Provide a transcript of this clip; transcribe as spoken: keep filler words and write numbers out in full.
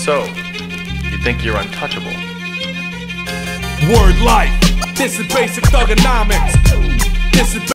So, you think you're untouchable? Word life. This is basic thugonomics. This is